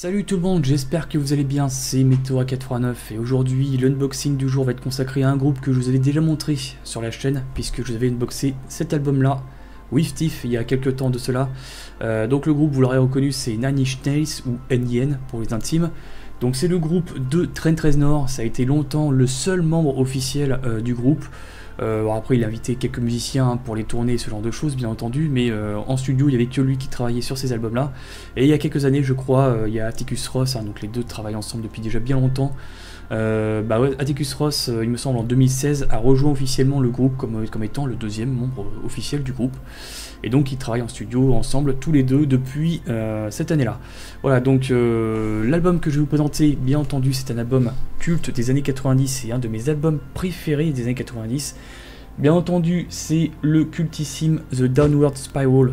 Salut tout le monde, j'espère que vous allez bien, c'est Meteora489 et aujourd'hui l'unboxing du jour va être consacré à un groupe que je vous avais déjà montré sur la chaîne puisque je vous avais unboxé cet album là, With Thief, il y a quelques temps de cela. Donc le groupe, vous l'aurez reconnu, c'est Nine Inch Nails ou NIN pour les intimes. Donc c'est le groupe de Trent Reznor, ça a été longtemps le seul membre officiel du groupe. Après il a invité quelques musiciens pour les tournées, ce genre de choses bien entendu, mais en studio il n'y avait que lui qui travaillait sur ces albums là. Et il y a quelques années je crois, il y a Atticus Ross, donc les deux travaillent ensemble depuis déjà bien longtemps. Atticus Ross, il me semble en 2016, a rejoint officiellement le groupe comme étant le deuxième membre officiel du groupe. Et donc ils travaillent en studio ensemble tous les deux depuis cette année-là. Voilà, donc l'album que je vais vous présenter, bien entendu, c'est un album culte des années 90, et un de mes albums préférés des années 90. Bien entendu, c'est le cultissime The Downward Spiral,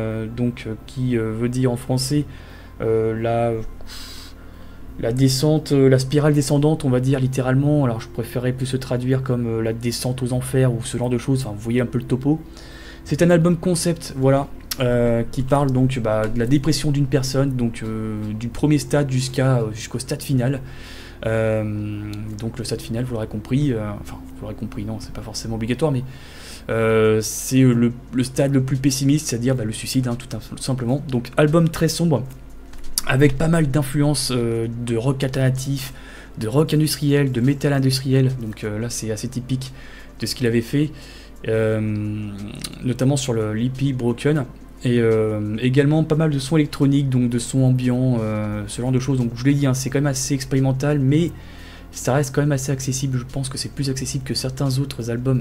qui veut dire en français la descente, la spirale descendante, on va dire littéralement. Alors je préférais plus se traduire comme la descente aux enfers ou ce genre de choses, enfin vous voyez un peu le topo. C'est un album concept, voilà, qui parle donc de la dépression d'une personne, donc du premier stade jusqu'au stade final. Donc le stade final, vous l'aurez compris, non, c'est pas forcément obligatoire, mais c'est le stade le plus pessimiste, c'est-à-dire le suicide, tout simplement. Donc album très sombre, avec pas mal d'influences de rock alternatif, de rock industriel, de métal industriel, donc là c'est assez typique de ce qu'il avait fait. Notamment sur le l'EP Broken, et également pas mal de sons électroniques, donc de sons ambiants, ce genre de choses. Donc je l'ai dit, c'est quand même assez expérimental, mais ça reste quand même assez accessible. Je pense que c'est plus accessible que certains autres albums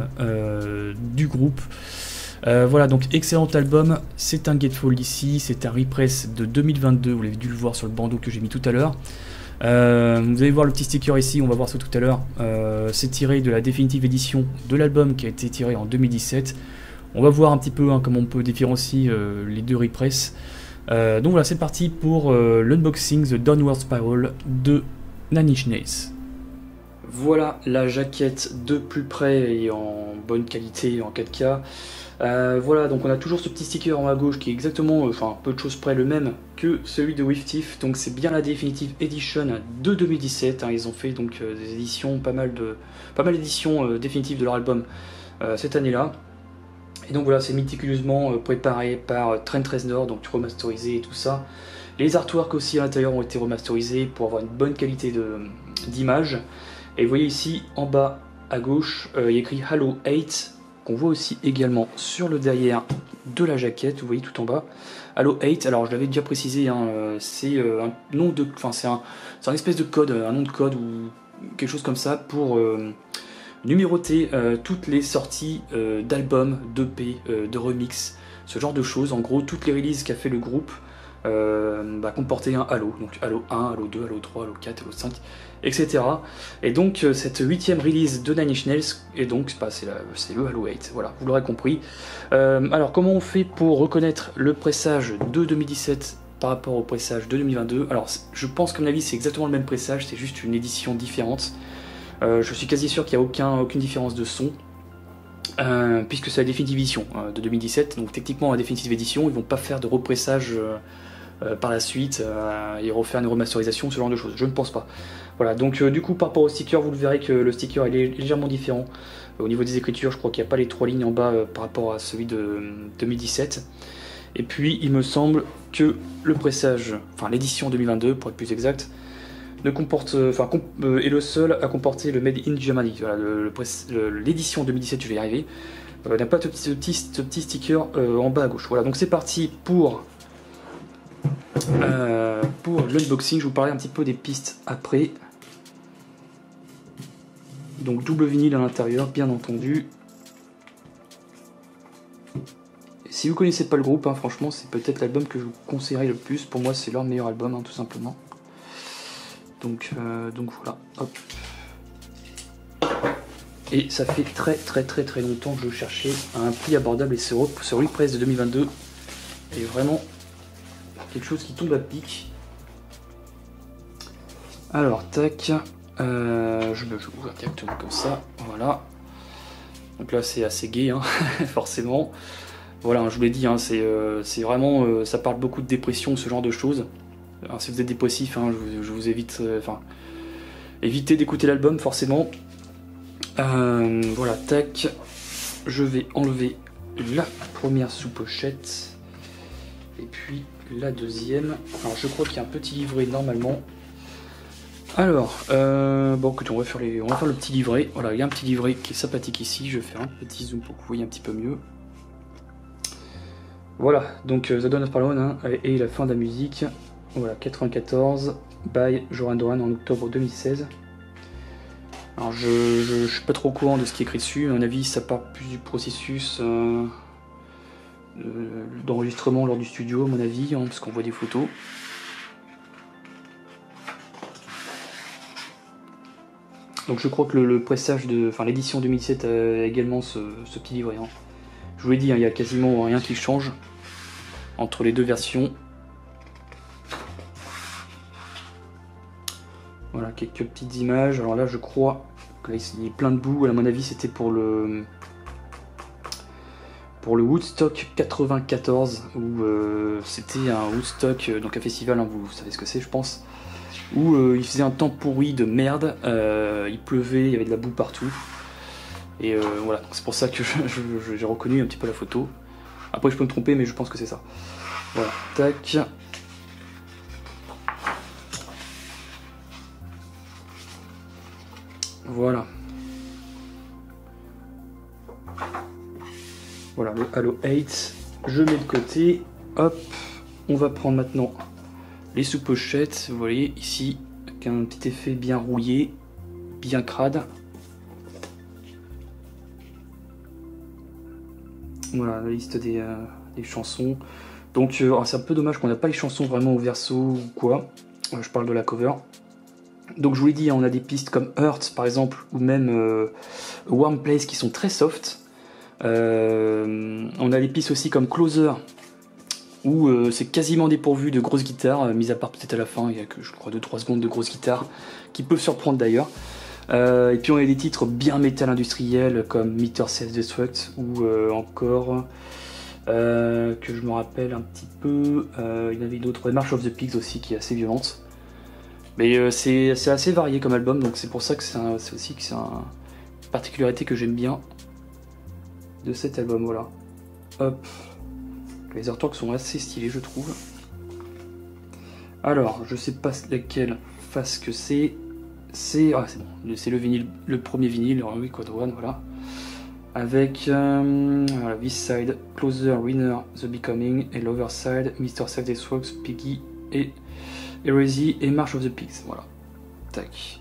du groupe. Voilà, donc excellent album. C'est un Gatefold ici, c'est un repress de 2022, vous l'avez dû le voir sur le bandeau que j'ai mis tout à l'heure. Vous allez voir le petit sticker ici, on va voir ça tout à l'heure. C'est tiré de la définitive édition de l'album qui a été tiré en 2017. On va voir un petit peu comment on peut différencier les deux repress. Donc voilà, c'est parti pour l'unboxing The Downward Spiral de Nine Inch Nails. Voilà la jaquette de plus près et en bonne qualité en 4K. Voilà, donc on a toujours ce petit sticker en haut à gauche qui est exactement, peu de choses près le même que celui de With Thief. Donc c'est bien la Definitive Edition de 2017, ils ont fait donc des éditions, pas mal d'éditions définitives de leur album cette année-là. Et donc voilà, c'est méticuleusement préparé par Trent Reznor, donc remasterisé et tout ça. Les artworks aussi à l'intérieur ont été remasterisés pour avoir une bonne qualité d'image. Et vous voyez ici en bas à gauche, il y a écrit Halo 8. On voit aussi également sur le derrière de la jaquette, vous voyez tout en bas, Halo 8. Alors je l'avais déjà précisé, c'est un nom de, c'est un espèce de code, un nom de code ou quelque chose comme ça pour numéroter toutes les sorties d'albums, d'EP, de remix, ce genre de choses. En gros, toutes les releases qu'a fait le groupe comportaient un Halo, donc Halo 1, Halo 2, Halo 3, Halo 4, Halo 5, etc. Et donc cette 8e release de Nine Inch Nails, et donc c'est le Halo 8, voilà, vous l'aurez compris. Alors comment on fait pour reconnaître le pressage de 2017 par rapport au pressage de 2022? Alors je pense qu'à mon avis c'est exactement le même pressage, c'est juste une édition différente. Je suis quasi sûr qu'il n'y a aucune différence de son, puisque c'est la Definitive Edition de 2017, donc techniquement la Definitive Edition, ils vont pas faire de repressage par la suite et refaire une remasterisation, ce genre de choses, je ne pense pas. Voilà, donc du coup par rapport au sticker, vous le verrez que le sticker est légèrement différent. Au niveau des écritures, je crois qu'il n'y a pas les 3 lignes en bas par rapport à celui de 2017. Et puis il me semble que le pressage, l'édition 2022 pour être plus exact, ne comporte, est le seul à comporter le Made in Germany. Voilà, l'édition 2017, je vais y arriver, n'a pas ce petit sticker en bas à gauche. Voilà, donc c'est parti pour l'unboxing. Je vous parlerai un petit peu des pistes après. Donc double vinyle à l'intérieur, bien entendu. Si vous connaissez pas le groupe, franchement, c'est peut-être l'album que je vous conseillerais le plus. Pour moi, c'est leur meilleur album, tout simplement. Donc voilà, hop. Et ça fait très longtemps que je cherchais un prix abordable, et ce repress de 2022 est vraiment quelque chose qui tombe à pic. Alors tac, je le joue directement comme ça, voilà. Donc là c'est assez gai, forcément. Voilà, je vous l'ai dit, c'est vraiment, ça parle beaucoup de dépression, ce genre de choses. Alors si vous êtes dépressif, hein, je vous évite, enfin, évitez d'écouter l'album forcément. Voilà, tac. Je vais enlever la première sous-pochette. Et puis la deuxième. Alors je crois qu'il y a un petit livret normalement. Alors, bon écoutez, on va faire le petit livret. Voilà, il y a un petit livret qui est sympathique ici. Je vais faire un petit zoom pour que vous voyez un petit peu mieux. Voilà, donc The Dawn of Parlon, hein, et la fin de la musique. Voilà, 94, by Joran Doran en octobre 2016. Alors je suis pas trop au courant de ce qui est écrit dessus, à mon avis ça part plus du processus d'enregistrement lors du studio à mon avis, hein, parce qu'on voit des photos. Donc je crois que le pressage l'édition 2017 a également ce petit livret. Hein. Je vous l'ai dit, hein, il n'y a quasiment rien qui change entre les deux versions. Voilà, quelques petites images. Alors là, je crois que là, il y a plein de boue. À mon avis, c'était pour le Woodstock 94, où c'était un Woodstock, donc un festival, hein, vous savez ce que c'est, je pense, où il faisait un temps pourri de merde. Il pleuvait, il y avait de la boue partout. Et voilà, c'est pour ça que j'ai reconnu un petit peu la photo. Après, je peux me tromper, mais je pense que c'est ça. Voilà, tac. Voilà. Voilà, le Halo 8. Je mets de côté. Hop. On va prendre maintenant les sous-pochettes. Vous voyez ici, avec un petit effet bien rouillé, bien crade. Voilà, la liste des chansons. Donc, c'est un peu dommage qu'on n'a pas les chansons vraiment au verso ou quoi. Je parle de la cover. Donc je vous l'ai dit, on a des pistes comme Hurt par exemple, ou même Warm Place qui sont très soft. On a des pistes aussi comme Closer, où c'est quasiment dépourvu de grosses guitares, mis à part peut-être à la fin, il y a que je crois 2-3 secondes de grosses guitares, qui peuvent surprendre d'ailleurs. Et puis on a des titres bien métal industriel comme Meter Self-Destruct, ou encore, que je me rappelle un petit peu, il y en avait d'autres, March of the Pigs aussi qui est assez violente. Mais c'est assez varié comme album, donc c'est pour ça que c'est aussi que c'est une particularité que j'aime bien de cet album, voilà. Hop. Les artworks sont assez stylés, je trouve. Alors, je sais pas laquelle face que c'est. C'est bon, c'est le vinyle, le premier vinyle, oui, Code One, voilà. Avec voilà, This Side, Closer, Winner, The Becoming, et l'Other Side, Mr. Self-Destruct, Piggy et Heresy et March of the Pigs, voilà. Tac.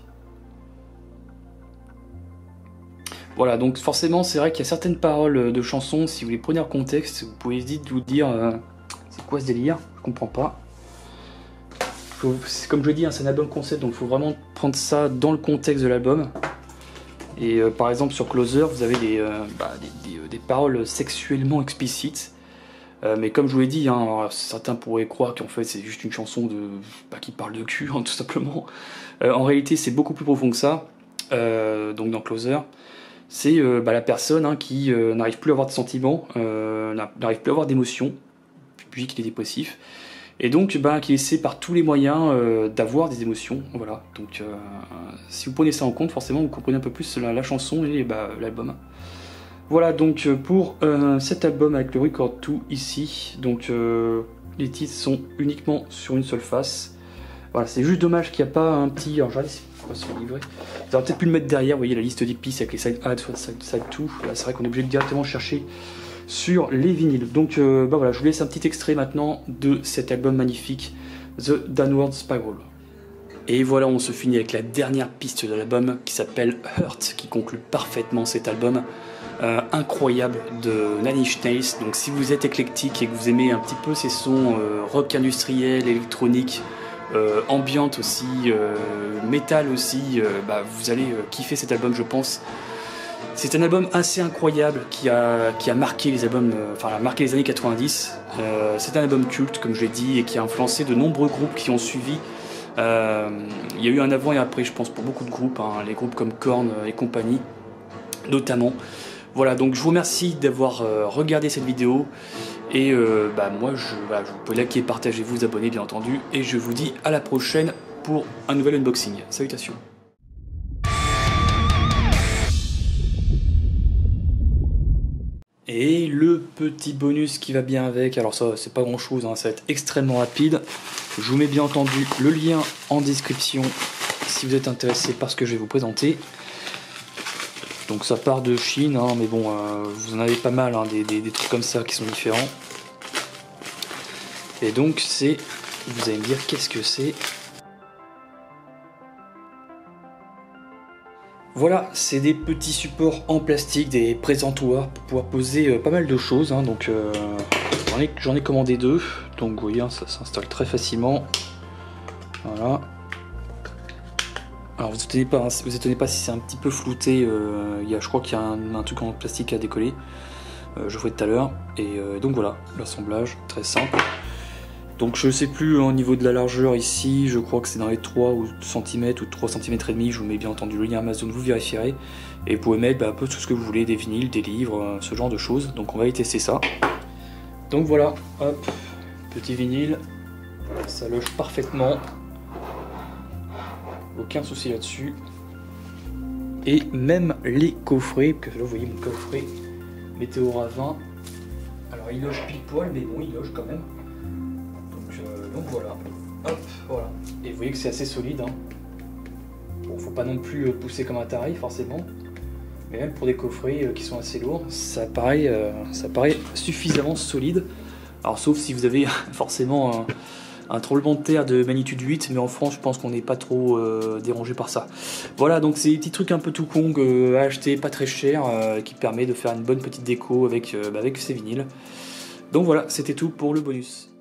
Voilà, donc forcément, c'est vrai qu'il y a certaines paroles de chansons, si vous les prenez en contexte, vous pouvez vite vous dire c'est quoi ce délire, je comprends pas. Comme je le dis, hein, c'est un album concept, donc il faut vraiment prendre ça dans le contexte de l'album. Et par exemple, sur Closer, vous avez des paroles sexuellement explicites. Mais comme je vous l'ai dit, hein, certains pourraient croire qu'en fait c'est juste une chanson qui parle de cul, hein, tout simplement. En réalité, c'est beaucoup plus profond que ça. Donc dans Closer, c'est la personne, hein, qui n'arrive plus à avoir de sentiments, n'arrive plus à avoir d'émotions, puis qu'il est dépressif, et donc qui essaie par tous les moyens d'avoir des émotions. Voilà. Donc si vous prenez ça en compte, forcément vous comprenez un peu plus la chanson et l'album. Voilà donc pour cet album avec le Record 2 ici. Donc les titres sont uniquement sur une seule face. Voilà, c'est juste dommage qu'il n'y a pas un petit. Alors, regardez, c'est quoi sur le livret. Vous auriez peut-être pu le mettre derrière, vous voyez la liste des pistes avec les side ads, side 2. Voilà, c'est vrai qu'on est obligé de directement chercher sur les vinyles. Donc voilà, je vous laisse un petit extrait maintenant de cet album magnifique, The Downward Spiral. Et voilà, on se finit avec la dernière piste de l'album qui s'appelle Hurt, qui conclut parfaitement cet album. Incroyable de Nine Inch Nails. Donc si vous êtes éclectique et que vous aimez un petit peu ces sons rock industriel, électronique, ambiante aussi, métal aussi, vous allez kiffer cet album, je pense. C'est un album assez incroyable qui a marqué les albums, a marqué les années 90. C'est un album culte, comme je l'ai dit, et qui a influencé de nombreux groupes qui ont suivi. Il y a eu un avant et après, je pense, pour beaucoup de groupes, hein, les groupes comme Korn et compagnie, notamment. Voilà, donc je vous remercie d'avoir regardé cette vidéo. Et moi, vous pouvez liker, partager, vous abonner bien entendu. Et je vous dis à la prochaine pour un nouvel unboxing. Salutations. Et le petit bonus qui va bien avec, alors ça c'est pas grand chose, hein, ça va être extrêmement rapide. Je vous mets bien entendu le lien en description si vous êtes intéressé par ce que je vais vous présenter. Donc ça part de Chine, hein, mais bon, vous en avez pas mal, hein, des trucs comme ça qui sont différents. Et donc c'est, vous allez me dire qu'est-ce que c'est. Voilà, c'est des petits supports en plastique, des présentoirs pour pouvoir poser pas mal de choses, hein, donc j'en ai commandé 2, donc vous voyez, hein, ça s'installe très facilement. Voilà. Alors vous étonnez pas si c'est un petit peu flouté, je crois qu'il y a un truc en plastique à décoller, je ferai tout à l'heure, et donc voilà, l'assemblage, très simple. Donc je sais plus au niveau de la largeur ici, je crois que c'est dans les 3 cm ou 3 cm et demi, je vous mets bien entendu le lien Amazon, vous vérifierez. Et vous pouvez mettre un peu tout ce que vous voulez, des vinyles, des livres, ce genre de choses. Donc on va y tester ça. Donc voilà, hop, petit vinyle, ça loge parfaitement. Aucun souci là-dessus. Et même les coffrets, parce que là vous voyez mon coffret Météo Ravin. Alors il loge pile poil, mais bon il loge quand même. Donc voilà, hop, voilà. Et vous voyez que c'est assez solide, hein. Bon, faut pas non plus pousser comme un taré forcément, mais même pour des coffrets qui sont assez lourds, ça paraît suffisamment solide. Alors sauf si vous avez forcément un tremblement de terre de magnitude 8, mais en France je pense qu'on n'est pas trop dérangé par ça. Voilà, donc c'est des petits trucs un peu tout con à acheter, pas très cher, qui permet de faire une bonne petite déco avec ces vinyles. Donc voilà, c'était tout pour le bonus.